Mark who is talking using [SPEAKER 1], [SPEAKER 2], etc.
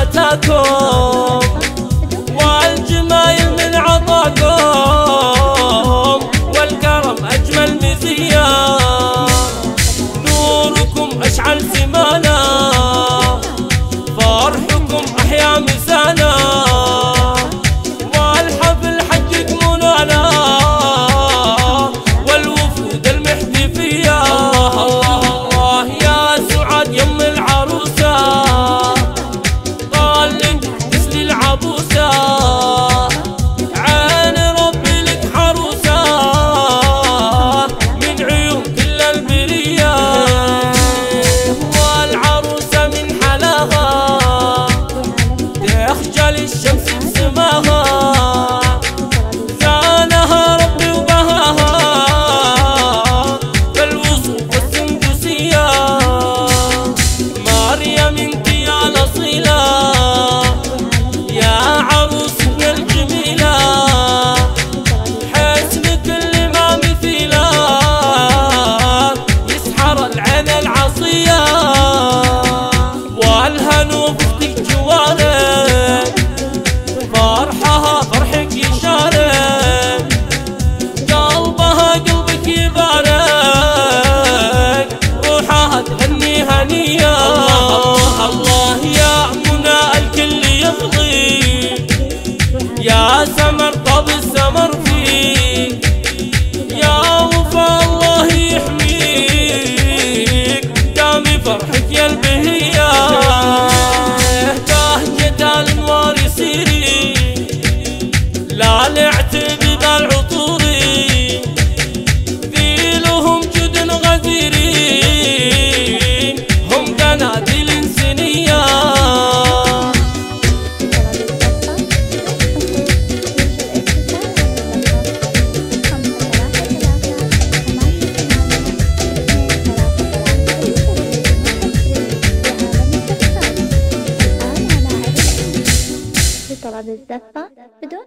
[SPEAKER 1] أتاكم والجمايل من عطاكم والكرم أجمل مزية نوركم أشعل سمانا فرحكم أحيا مسانا والحفل حقق منانا والوفود المحتفية الله يا سعاد يم العروسة قال لك تسلي العبوسة عين ربي لك حروسة من عيون كل البرية والعروسة من حلاها تخجل الشمس بسماها زانها ربي وبهاها بالوصوف السندسية مريم انت يا الأصيلة يا عروستنا الجميلة حسنك اللي ما مثيله يسحر العين العصية والهنو بختك جوارك فرحها فرحك يشارك قلبها قلبك يبارك روحها تغني هنية الله الله يا منى الكل يغلي يا سمر طب السمر فيك يا وفا الله يحميك دامي فرحك يا البهية بهجة الانوار يسيري لا نعتب بالعطوري ذيلهم جد غزيرين هم دناديل سنية
[SPEAKER 2] طلب الزفة بدون